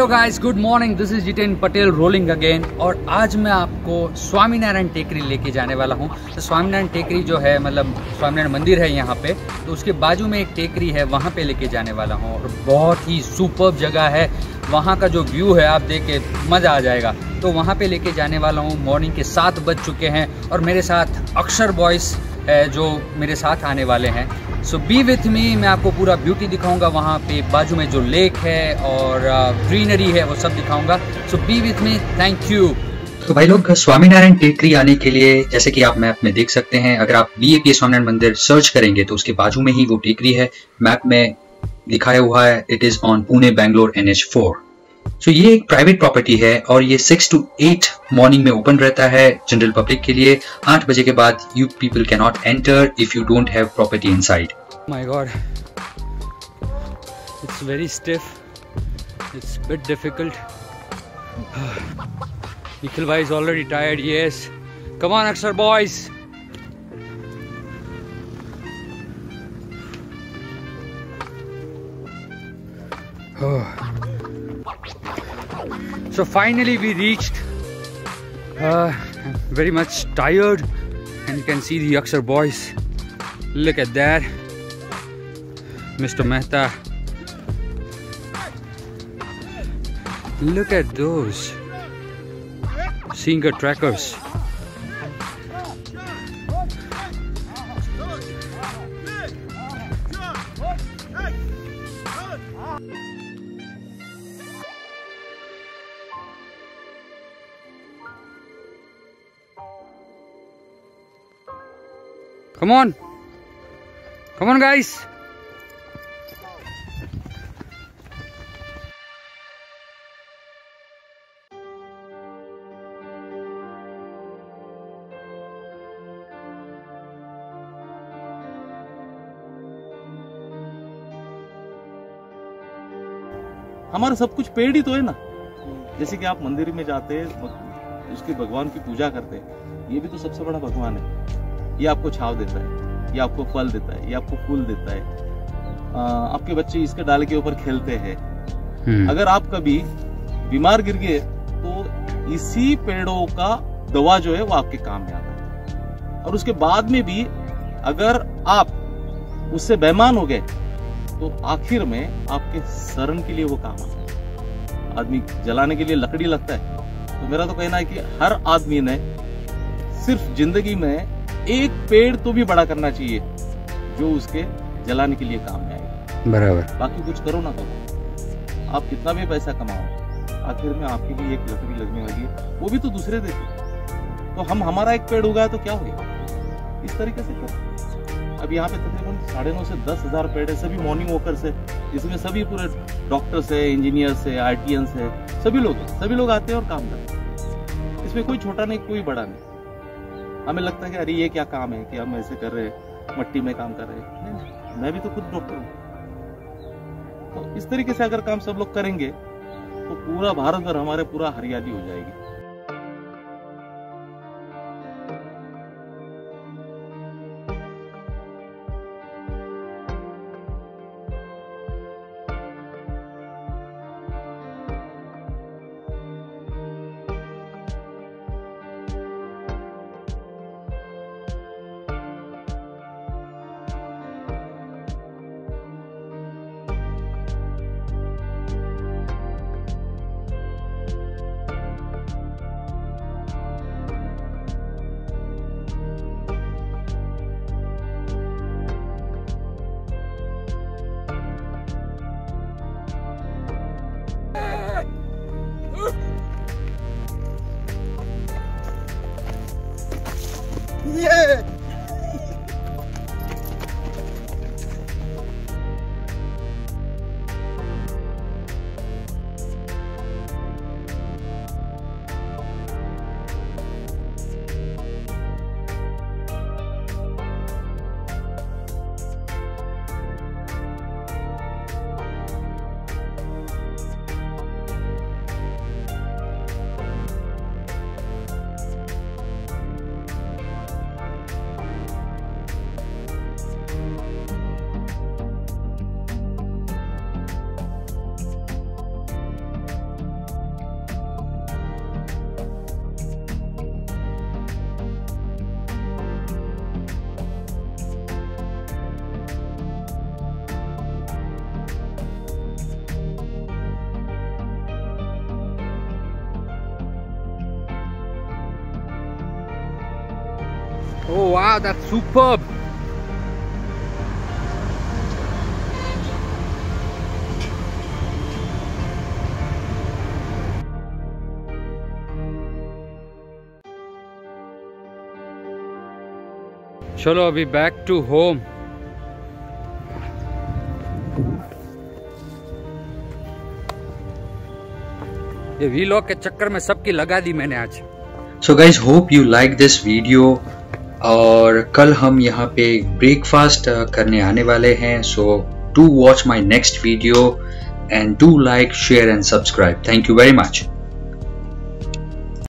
Hello guys, good morning. This is Jitendra Patel rolling again. और आज मैं आपको स्वामीनारायण टेकरी लेके जाने वाला हूँ। तो स्वामीनारायण टेकरी जो है, मतलब स्वामीनारायण मंदिर है यहाँ पे, तो उसके बाजू में एक टेकरी है, वहाँ पे लेके जाने वाला हूँ। और बहुत ही सुपर्ब जगह है, वहाँ का जो व्यू है आप देख के मज़ा आ जाएगा। तो वहाँ पे लेके जाने वाला हूँ। मॉर्निंग के 7 बज चुके हैं और मेरे साथ अक्षर बॉयस है जो मेरे साथ आने वाले हैं। सो बी विथ मी, मैं आपको पूरा ब्यूटी दिखाऊंगा, वहाँ पे बाजू में जो लेक है और ग्रीनरी है वो सब दिखाऊंगा। So be with me, thank you. तो भाई लोग, स्वामीनारायण टेकरी आने के लिए जैसे कि आप मैप में देख सकते हैं, अगर आप BAPA स्वामीनारायण मंदिर सर्च करेंगे तो उसके बाजू में ही वो टेकरी है। मैप में दिखाया हुआ है, it is on Pune Bangalore NH4। तो ये एक प्राइवेट प्रॉपर्टी है और ये 6 to 8 मॉर्निंग में ओपन रहता है जनरल पब्लिक के लिए। 8 बजे के बाद you people can not enter if you don't have property inside. My God, it's very stiff, it's bit difficult. Nikhil भाई is already tired. Yes, come on Akshar boys. So finally we reached. Very much tired, and you can see the Akshar boys. Look at that, Mr. Mehta. Look at those Singer trackers. Come on guys. हमारा सब कुछ पेड़ ही तो है ना। जैसे कि आप मंदिर में जाते हैं, उसके भगवान की पूजा करते हैं, ये भी तो सबसे बड़ा भगवान है। ये आपको छाव देता है, ये आपको फल देता है, ये आपको फूल देता है। आपके बच्चे इसके डाले के ऊपर खेलते हैं। अगर आप कभी बीमार गिर गए तो इसी पेड़ों का दवा जो है वो आपके काम में आता है। और उसके बाद में भी अगर आप उससे बेईमान हो गए तो आखिर में आपके शरण के लिए वो काम आता है। आदमी जलाने के लिए लकड़ी लगता है, तो मेरा तो कहना है कि हर आदमी ने सिर्फ जिंदगी में एक पेड़ तो भी बड़ा करना चाहिए जो उसके जलाने के लिए काम में आएगा। बराबर। बाकी कुछ करो ना करो, आप कितना भी पैसा कमाओ, आखिर में आपके लिए एक लकड़ी लगने वाली है, वो भी तो दूसरे देते। तो हम हमारा एक पेड़ उगाए तो क्या हो गया, इस तरीके से करो। अब यहाँ पे तकरीबन 9.5 से 10,000 पेड़ है, सभी मॉर्निंग वॉकर्स है, जिसमें सभी पूरे डॉक्टर्स है, इंजीनियर्स है, RTNs है, सभी लोग आते हैं और काम करते हैं। इसमें कोई छोटा नहीं, कोई बड़ा नहीं। हमें लगता है कि अरे ये क्या काम है कि हम ऐसे कर रहे हैं, मट्टी में काम कर रहे हैं। नहीं, मैं भी तो खुद डॉक्टर हूँ। तो इस तरीके से अगर काम सब लोग करेंगे तो पूरा भारत भर हमारे पूरा हरियाली हो जाएगी। Wow, that's superb. चलो अभी बैक टू होम। ये वीलॉग के चक्कर में सबकी लगा दी मैंने आज। So guys, hope you like this video. और कल हम यहाँ पे ब्रेकफास्ट करने आने वाले हैं। So do watch my next video and do like, share and subscribe. Thank you very much.